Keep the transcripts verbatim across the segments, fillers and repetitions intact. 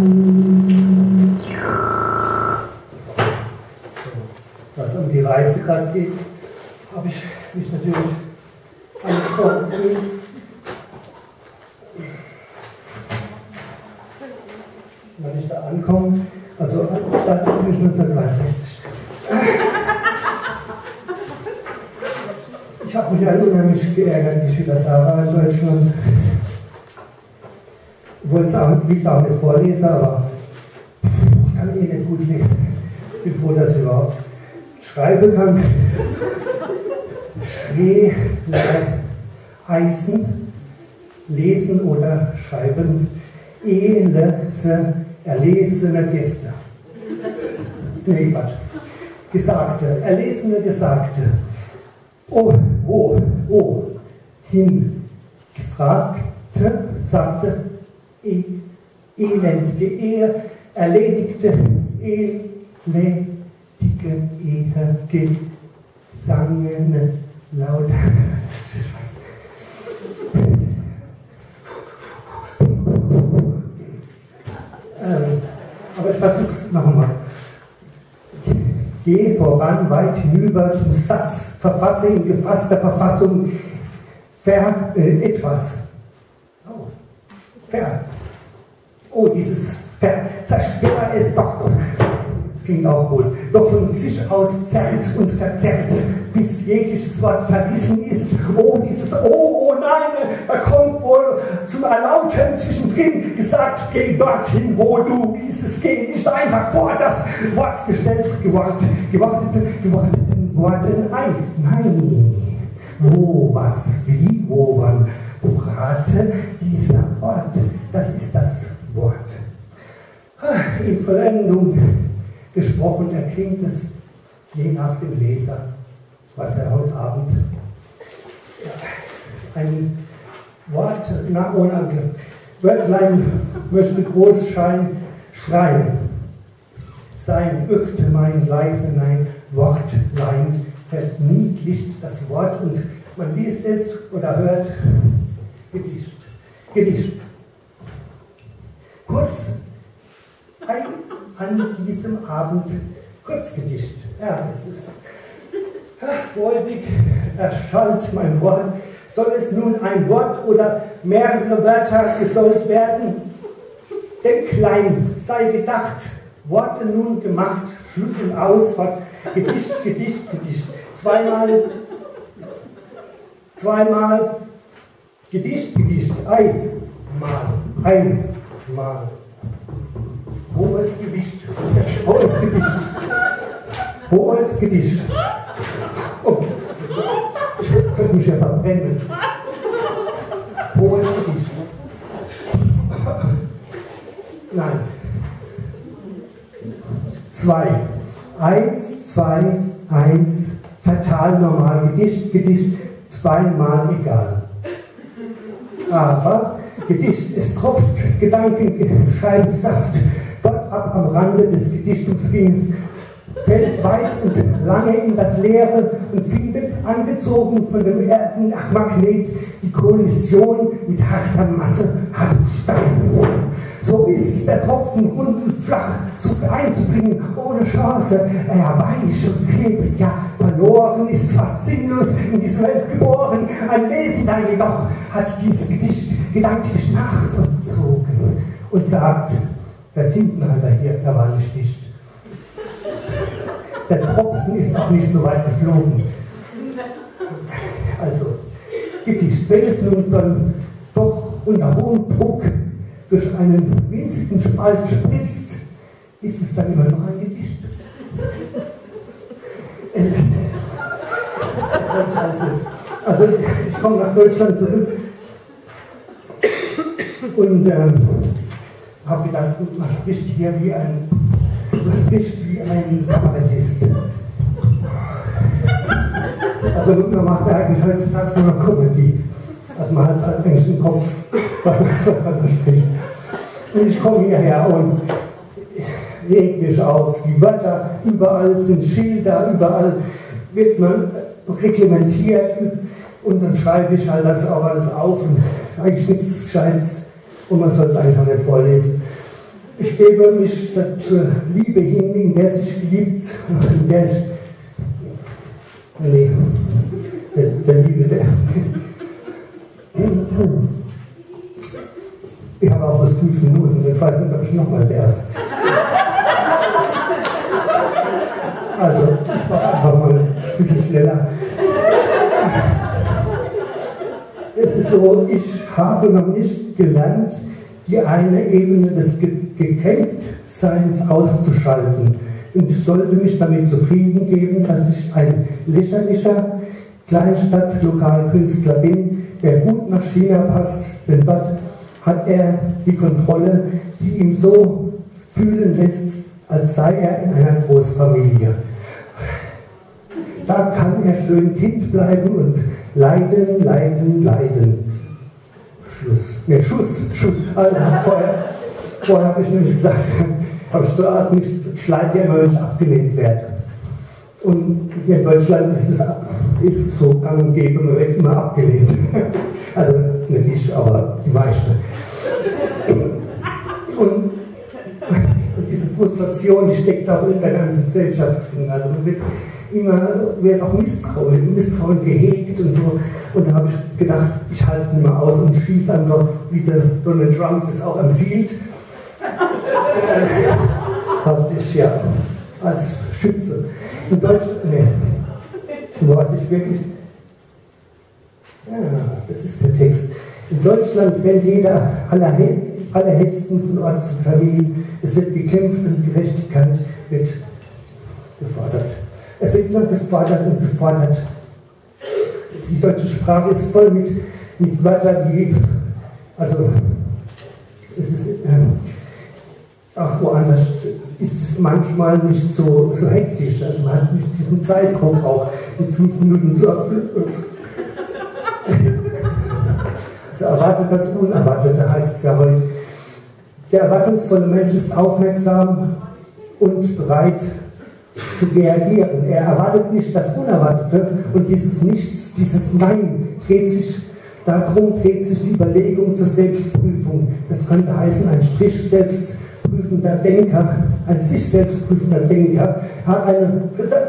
Was um die Reise gerade geht, habe ich mich natürlich angesprochen gefühlt. Wenn ich da ankomme, also Stadt bin ich neunzehnhundertdreiundsechzig. Ich habe mich halt unheimlich geärgert, wie ich wieder da war in Deutschland. Ich wollte es auch, will es auch nicht vorlesen, aber ich kann eh nicht gut lesen. Ich bin froh, dass ich überhaupt schreiben kann. Schwele heißen, lesen oder schreiben, elese, erlesene Gäste. Nee, Quatsch. Gesagte, erlesene Gesagte. Oh, oh, oh, hin, gefragte, sagte, e, elendige Ehe, erledigte, elendige Ehe, gesangene, lauter. ähm, aber ich versuche es nochmal. Geh voran, weit hinüber zum Satz, verfasse in gefasster Verfassung ver, äh, etwas. Oh, ver. Oh, dieses ver, zerstör es doch. Das klingt auch wohl. Doch von sich aus zerrt und verzerrt, bis jegliches Wort verrissen ist. Oh, dieses Oh, oh nein, da kommt wohl zum Erlautern zwischendrin gesagt, geh dorthin, wo du dieses Geh, nicht einfach vor das Wort gestellt, gewortet, gewortete, geworteten Worten ein. Nein, wo, was, wie, wo, wann, wo rate dieser Ort, das ist das Wort. In Vollendung gesprochen erklingt es je nach dem Leser, was er heute Abend ja, ein Wort nach ohne Wörtlein möchte groß schein, schreien. Sein öfte mein leise Nein, Wortlein verniedlicht das Wort und man liest es oder hört Gedicht. Gedicht. Kurz ein an diesem Abend Kurzgedicht. Ja, es ist ach, freudig erschallt mein Wort. Soll es nun ein Wort oder mehrere Wörter gesollt werden? Denn klein sei gedacht, Worte nun gemacht, Schluss und Aus, Gedicht, Gedicht, Gedicht. Zweimal, zweimal, Gedicht, Gedicht, einmal, einmal. Hohes Gewicht, hohes Gedicht, hohes Gedicht. Oh, ich könnte mich ja verbrennen. Hohes Gedicht. Nein. Zwei. Eins, zwei, eins. Fatal, normal. Gedicht, Gedicht. Zweimal egal. Aber Gedicht, es tropft Gedanken, scheint Saft. Dort ab am Rande des Gedichtungsrings, fällt weit und lange in das Leere und findet, angezogen von dem Erdenmagnet, die Kollision mit harter Masse, hartem Stein. So ist der Tropfen rund und flach, sucht einzudringen, ohne Chance. Er weich und klebrig, ja, verloren, ist fast sinnlos in diese Welt geboren. Ein Lesender jedoch hat dieses Gedicht gedanklich nachvollzogen und sagt, der Tintenhalter hier, er war nicht dicht. Der Tropfen ist auch nicht so weit geflogen. Also, Gedicht, wenn es nun dann doch unter hohem Druck durch einen winzigen Spalt spritzt, ist es dann immer noch ein Gedicht. Also, ich komme nach Deutschland zurück und ähm, habe gedacht, man spricht hier wie ein, man spricht wie ein Kabarettist. Also man macht ja eigentlich heutzutage nur noch Comedy. Also man hat es eigentlich im Kopf, was man, was man so spricht. Und ich komme hierher und reg mich auf. Die Wörter, überall sind Schilder, überall wird man reglementiert. Und dann schreibe ich halt das auch alles auf und eigentlich nichts Gescheites. Und man soll es eigentlich auch nicht vorlesen. ich gebe mich zur Liebe hin, in der sich geliebt, in der ich, nee, der, der Liebe, der, ich habe auch was fünf Minuten, ich weiß nicht, ob ich nochmal darf. Also, ich mache einfach mal ein bisschen schneller. Es ist so, ich habe noch nicht gelernt, die eine Ebene des Gekränktseins auszuschalten. Und ich sollte mich damit zufrieden geben, dass ich ein lächerlicher Kleinstadt-Lokalkünstler bin, der gut nach China passt, denn dort hat er die Kontrolle, die ihm so fühlen lässt, als sei er in einer Großfamilie. Da kann er schön Kind bleiben und leiden, leiden, leiden. Schluss. Ne, Schuss, Schuss. Also, vorher vorher habe ich nämlich gesagt, habe ich so Art nicht, ich leide ja immer, wenn ich abgelehnt werde. Und hier in Deutschland ist es, ist es so gang und gäbe, man wird immer abgelehnt. Also nicht ich, aber die meisten. Und, und diese Frustration, die steckt auch in der ganzen Gesellschaft drin. Also man wird immer, wird auch Misstrauen, Misstrauen gehegt und so. Und da habe ich gedacht, ich halte es nicht mehr aus und schieße einfach, wie der Donald Trump das auch empfiehlt. Praktisch, ja, als Schütze. In Deutschland, nee, nur was ich wirklich, ja, das ist der Text. In Deutschland rennt jeder aller, aller Hetzen von Ort zu Termin. Es wird gekämpft und Gerechtigkeit wird gefordert. Es wird immer gefordert und gefordert. Die deutsche Sprache ist voll mit, mit Wörtern wie, also, es ist, ähm, auch woanders ist es manchmal nicht so, so hektisch. Also man hat nicht diesen Zeitdruck auch, in fünf Minuten zu erfüllen. Also erwartet das Unerwartete, heißt es ja heute. Der erwartungsvolle Mensch ist aufmerksam und bereit zu reagieren. Er erwartet nicht das Unerwartete und dieses Nichts, dieses Nein dreht sich, darum dreht sich die Überlegung zur Selbstprüfung. Das könnte heißen, ein Strich selbst prüfender Denker, ein sich selbst prüfender Denker, hat eine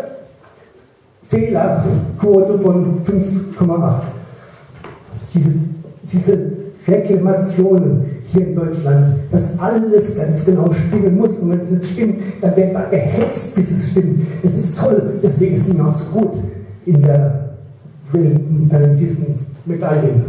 Fehlerquote von fünf Komma acht. Diese, diese Reklamationen hier in Deutschland, dass alles ganz genau stimmen muss und wenn es nicht stimmt, dann wird da gehetzt, bis es stimmt. Es ist toll, deswegen ist es mir auch so gut in der Welt, äh, diesen Medaillen.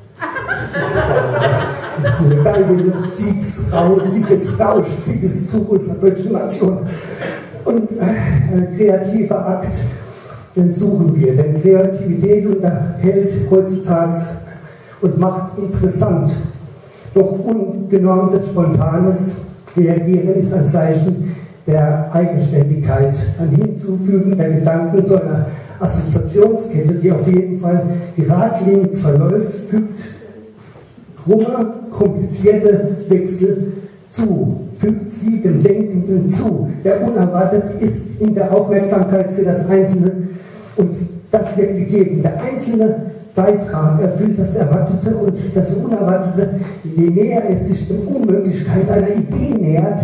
Diese Medaillen, Siegesrausch, Siegesrausch, Siegeszug unserer deutschen Nation. Und äh, ein kreativer Akt, den suchen wir. Denn Kreativität unterhält heutzutage und macht interessant. Doch ungenormtes, spontanes Reagieren ist ein Zeichen der Eigenständigkeit. Ein Hinzufügen der Gedanken zu einer Assoziationskette, die auf jeden Fall geradlinig verläuft, fügt krumme, komplizierte Wechsel zu, fügt sie dem Denkenden zu. Der unerwartet ist in der Aufmerksamkeit für das Einzelne und das wird gegeben. Der einzelne Beitrag erfüllt das Erwartete und das Unerwartete, je näher es sich der Unmöglichkeit einer Idee nähert,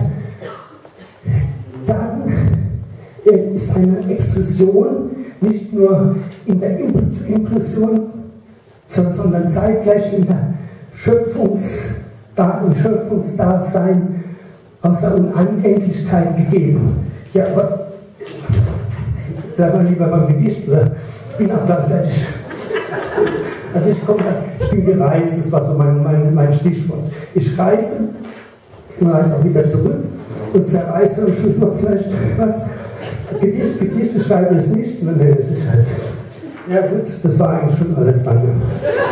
dann ist eine Explosion nicht nur in der Inklusion, sondern zeitgleich in der Schöpfungs, im Schöpfungsdasein aus der Unendlichkeit gegeben. Ja, aber bleiben wir lieber beim Gedicht, oder? Ich bin auch gleich fertig. Also ich, komm, ich bin gereist, das war so mein, mein, mein Stichwort. Ich reise, ich reise auch wieder zurück und zerreiße am Schluss noch vielleicht was. Gedicht, Gedichte schreibe ich nicht, nee, das ist halt. Ja gut, das war eigentlich schon alles, danke.